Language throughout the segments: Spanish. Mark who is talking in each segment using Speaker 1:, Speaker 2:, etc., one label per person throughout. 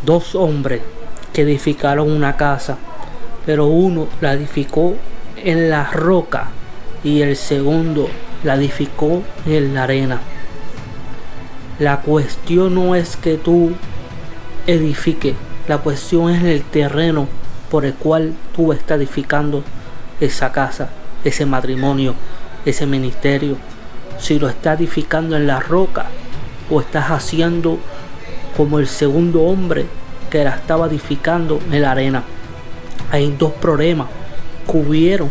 Speaker 1: dos hombres que edificaron una casa, pero uno la edificó en la roca y el segundo la edificó en la arena. La cuestión no es que tú edifiques, la cuestión es el terreno por el cual tú estás edificando esa casa, ese matrimonio, ese ministerio. Si lo estás edificando en la roca o estás haciendo como el segundo hombre que la estaba edificando en la arena. Hay dos problemas que hubieron,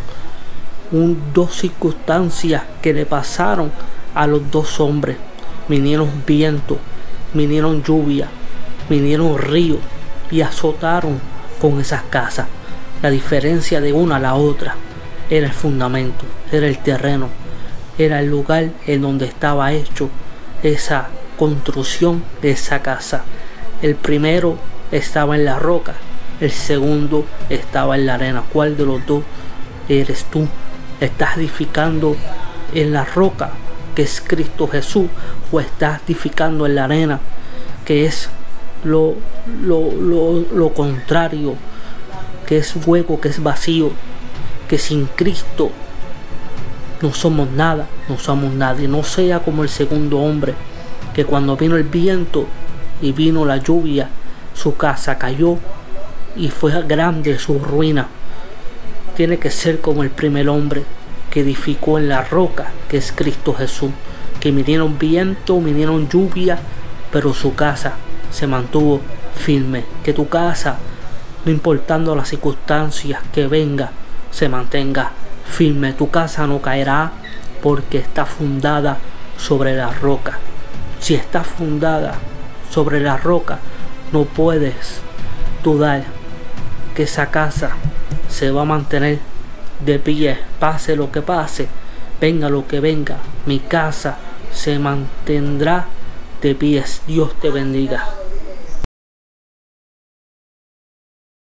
Speaker 1: dos circunstancias que le pasaron a los dos hombres. Vinieron vientos, vinieron lluvia, vinieron ríos y azotaron con esas casas. La diferencia de una a la otra era el fundamento, era el terreno, era el lugar en donde estaba hecho esa construcción de esa casa. El primero estaba en la roca, el segundo estaba en la arena. ¿Cuál de los dos eres tú? ¿Estás edificando en la roca, que es Cristo Jesús, o estás edificando en la arena, que es lo contrario, que es hueco, que es vacío, que sin Cristo no somos nada, no somos nadie? No sea como el segundo hombre, que cuando vino el viento y vino la lluvia, su casa cayó y fue grande su ruina. Tiene que ser como el primer hombre que edificó en la roca, que es Cristo Jesús, que vinieron viento, vinieron lluvia, pero su casa se mantuvo firme. Que tu casa, no importando las circunstancias que venga, se mantenga firme. Tu casa no caerá porque está fundada sobre la roca. Si está fundada sobre la roca, no puedes dudar que esa casa se va a mantener de pie, pase lo que pase, venga lo que venga, mi casa se mantendrá de pies. Dios te bendiga.